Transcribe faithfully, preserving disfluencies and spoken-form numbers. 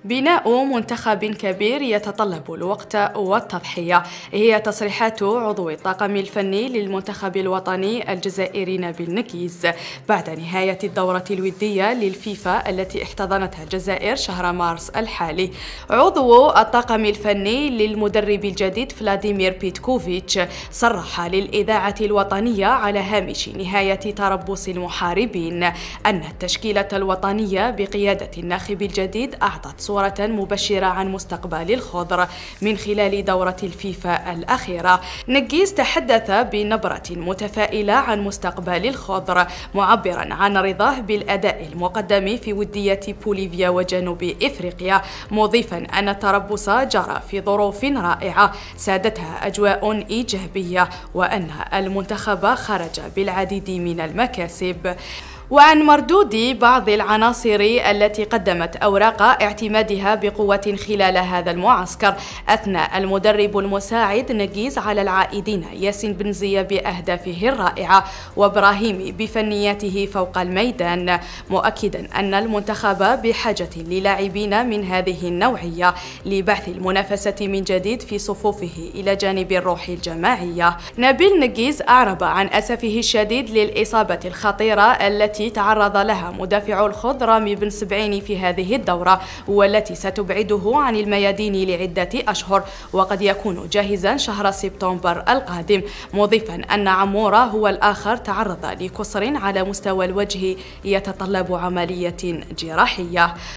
بناء منتخب كبير يتطلب الوقت والتضحية، هي تصريحات عضو الطاقم الفني للمنتخب الوطني الجزائري نبيل نكيز بعد نهاية الدورة الودية للفيفا التي احتضنتها الجزائر شهر مارس الحالي. عضو الطاقم الفني للمدرب الجديد فلاديمير بيتكوفيتش صرح للإذاعة الوطنية على هامش نهاية تربص المحاربين أن التشكيلة الوطنية بقيادة الناخب الجديد أعطت صورة مبشرة عن مستقبل الخضر من خلال دورة الفيفا الأخيرة. نكيز تحدث بنبرة متفائلة عن مستقبل الخضر، معبرا عن رضاه بالأداء المقدم في ودية بوليفيا وجنوب إفريقيا، مضيفا أن التربص جرى في ظروف رائعة سادتها أجواء إيجابية، وأن المنتخب خرج بالعديد من المكاسب. وعن مردود بعض العناصر التي قدمت أوراق اعتمادها بقوة خلال هذا المعسكر، أثنى المدرب المساعد نكيز على العائدين ياسين بنزية بأهدافه الرائعة وإبراهيم بفنياته فوق الميدان، مؤكدا أن المنتخب بحاجة للاعبين من هذه النوعية لبعث المنافسة من جديد في صفوفه إلى جانب الروح الجماعية. نبيل نكيز أعرب عن أسفه الشديد للإصابة الخطيرة التي تعرض لها مدافع الخضر رامي بن سبعيني في هذه الدورة، والتي ستبعده عن الميادين لعدة أشهر، وقد يكون جاهزا شهر سبتمبر القادم، مضيفا أن عمورة هو الآخر تعرض لكسر على مستوى الوجه يتطلب عملية جراحية.